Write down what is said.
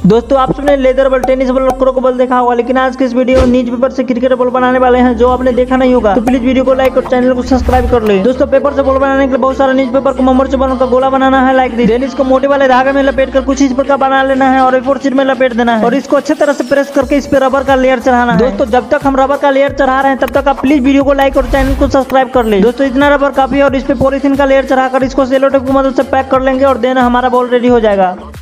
दोस्तों आप सबने लेदर बॉल, टेनिस बॉल, क्रोको बॉल देखा होगा, लेकिन आज के इस वीडियो में न्यूज पेपर से क्रिकेट बॉल बनाने वाले हैं जो आपने देखा नहीं होगा। तो प्लीज वीडियो को लाइक और चैनल को सब्सक्राइब कर ले। दोस्तों पेपर से बॉल बनाने के लिए बहुत सारा न्यूज पेपर को मोमर से बनकर गोला बनाना है। लाइक टेनिस को मोटे वाले धागे में लपेट कर कुछ इस प्रकार बना लेना है और A4 शीट में लपेट देना है और इसको अच्छे तरह से प्रेस करके इस पे रबर का लेयर चढ़ाना है। दोस्तों जब तक हम रबर का लेयर चढ़ा रहे हैं तब तक आप प्लीज वीडियो को लाइक और चैनल को सब्सक्राइब कर ले। दोस्तों इतना रबर काफी और इस पे पॉलीथीन का लेयर चढ़ाकर इसको सेलो टेप की मदद से पैक कर लेंगे और देना हमारा बॉल रेडी हो जाएगा।